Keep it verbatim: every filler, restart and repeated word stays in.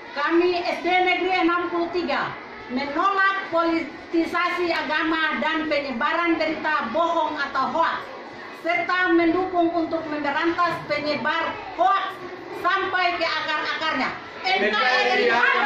Kami S D Negeri enam puluh tiga menolak politisasi agama dan penyebaran berita bohong atau hoax, serta mendukung untuk memberantas penyebar hoax sampai ke akar-akarnya. N K R I